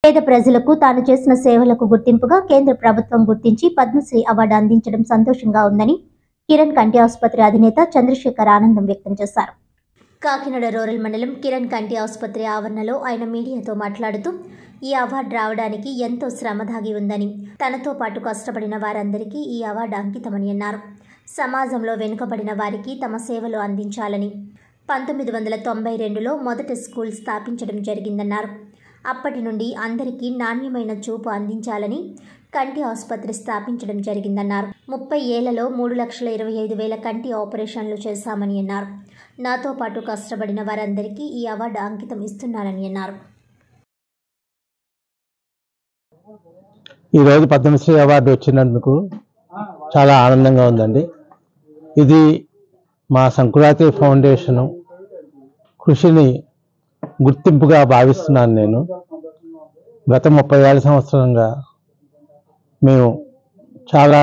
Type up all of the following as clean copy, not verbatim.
పేద ప్రజలకు తాను చేసిన సేవలకు గుర్తింపుగా కేంద్ర ప్రభుత్వం గుర్తించి పద్మశ్రీ అవార్డు అందించడం సంతోషంగా ఉందని కిరణ్ కంటి ఆసుపత్రి అధినేత చంద్రశేఖర్ ఆనందం వ్యక్తం చేశారు. కాకినాడ రూరల్ మండలం కిరణ్ కంటి ఆసుపత్రి ఆవరణలో ఆయన మీడియాతో మాట్లాడుతూ ఈ అవార్డు రావడానికి ఎంతో శ్రమ దాగి ఉందని, తనతో పాటు కష్టపడిన వారందరికీ ఈ అవార్డు అంకితమని అన్నారు. సమాజంలో వెనుకబడిన వారికి తమ సేవలు అందించాలని 1992లో మొదట స్కూల్ స్థాపించడం జరిగిందన్నారు. అప్పటి నుండి అందరికీ నాణ్యమైన చూపు అందించాలని కంటి ఆసుపత్రి స్థాపించడం జరిగిందన్నారు. 30 ఏళ్లలో 3,25,000 కంటి ఆపరేషన్లు చేశామని అన్నారు. నాతో పాటు కష్టపడిన వారందరికీ ఈ అవార్డు అంకితం ఇస్తున్నానని అన్నారు. ఈరోజు పద్మశ్రీ అవార్డు వచ్చినందుకు చాలా ఆనందంగా ఉందండి. ఇది మా సంకురాతి ఫౌండేషన్ కృషిని గుర్తింపుగా భావిస్తున్నాను. నేను గత 37 సంవత్సరంగా మేము చాలా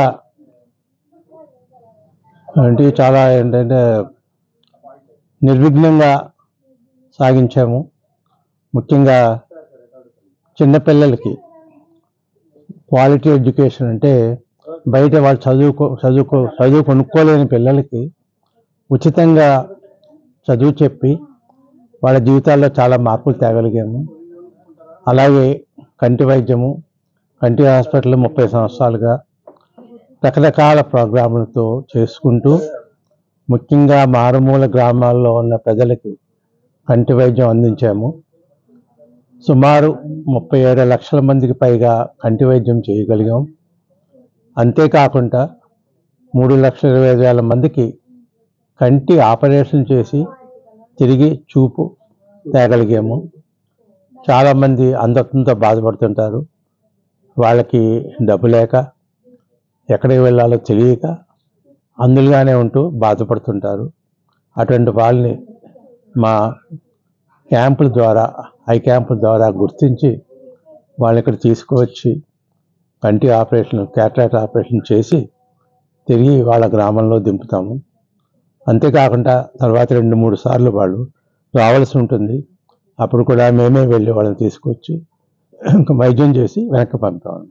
ఏంటంటే నిర్విఘ్నంగా సాగించాము. ముఖ్యంగా చిన్నపిల్లలకి క్వాలిటీ ఎడ్యుకేషన్ అంటే బయట వాళ్ళు చదువు కొనుక్కోలేని పిల్లలకి ఉచితంగా చదువు చెప్పి వాళ్ళ జీవితాల్లో చాలా మార్పులు తేగలిగాము. అలాగే కంటి వైద్యము, కంటి హాస్పిటల్ 30 సంవత్సరాలుగా రకరకాల ప్రోగ్రాములతో చేసుకుంటూ ముఖ్యంగా మారుమూల గ్రామాల్లో ఉన్న ప్రజలకి కంటి వైద్యం అందించాము. సుమారు 37 లక్షల మందికి పైగా కంటి వైద్యం చేయగలిగాం. అంతేకాకుండా 3,20,000 మందికి కంటి ఆపరేషన్ చేసి తిరిగి చూపు తేగలిగాము. చాలామంది అంధత్వంతో బాధపడుతుంటారు. వాళ్ళకి డబ్బు లేక ఎక్కడికి వెళ్ళాలో తెలియక అందులుగానే ఉంటూ బాధపడుతుంటారు. అటువంటి వాళ్ళని మా క్యాంపుల ద్వారా, ఐ క్యాంపుల ద్వారా గుర్తించి వాళ్ళని ఇక్కడ తీసుకువచ్చి కంటి ఆపరేషన్, క్యాటరాక్ట్ ఆపరేషన్ చేసి తిరిగి వాళ్ళ గ్రామంలో దింపుతాము. అంతేకాకుండా తర్వాత 2-3 సార్లు వాళ్ళు రావాల్సి ఉంటుంది. అప్పుడు కూడా మేమే వెళ్ళి వాళ్ళని తీసుకొచ్చి ఇంకా వైద్యం చేసి వెనక్కి పంపాము.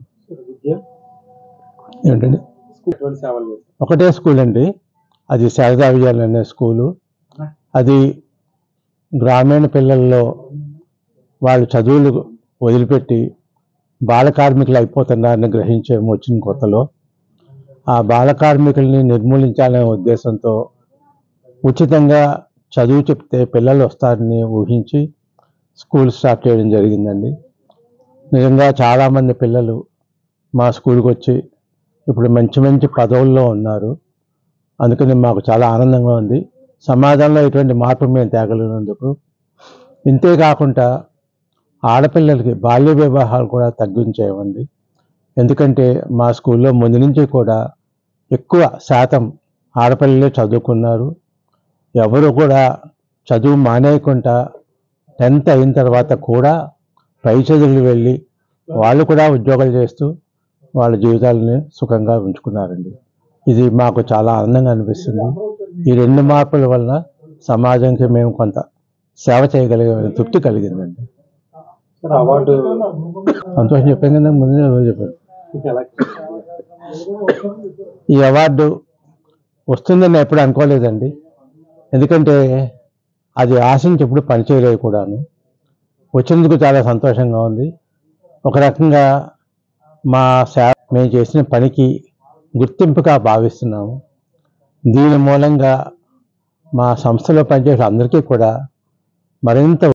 ఏంటండి, ఒకటే స్కూల్ అండి. అది శారదా విజయాలయ అనే స్కూలు. అది గ్రామీణ పిల్లల్లో వాళ్ళు చదువులు వదిలిపెట్టి బాల కార్మికులు అయిపోతున్నారని గ్రహించాము వచ్చిన కొత్తలో. ఆ బాల కార్మికుల్ని నిర్మూలించాలనే ఉద్దేశంతో ఉచితంగా చదువు చెప్తే పిల్లలు వస్తారని ఊహించి స్కూల్ స్టార్ట్ చేయడం జరిగిందండి. నిజంగా చాలామంది పిల్లలు మా స్కూల్కి వచ్చి ఇప్పుడు మంచి మంచి పదవుల్లో ఉన్నారు. అందుకని మాకు చాలా ఆనందంగా ఉంది. సమాజంలో ఇటువంటి మార్పు మేము తేగలిగినందుకు. ఇంతేకాకుండా ఆడపిల్లలకి బాల్య వివాహాలు కూడా తగ్గించేవండి. ఎందుకంటే మా స్కూల్లో ముందు నుంచి కూడా ఎక్కువ శాతం ఆడపిల్లలే చదువుకున్నారు. ఎవరు కూడా చదువు మానేయకుండా 10th అయిన తర్వాత కూడా పై చదువులు వెళ్ళి వాళ్ళు కూడా ఉద్యోగాలు చేస్తూ వాళ్ళ జీవితాలని సుఖంగా ఉంచుకున్నారండి. ఇది మాకు చాలా ఆనందంగా అనిపిస్తుంది. ఈ 2 మార్పుల వల్ల సమాజానికి మేము కొంత సేవ చేయగలిగే తృప్తి కలిగిందండి. సంతోషం చెప్పాను కదా, ముందే చెప్పాను. ఈ అవార్డు వస్తుందని ఎప్పుడు అనుకోలేదండి. ఎందుకంటే అది ఆశించి ఎప్పుడు పనిచేయలేదు కూడాను. వచ్చినందుకు చాలా సంతోషంగా ఉంది. ఒక రకంగా మా మేము చేసిన పనికి గుర్తింపుగా భావిస్తున్నాము. దీని మూలంగా మా సంస్థలో పనిచేసే అందరికీ కూడా మరింత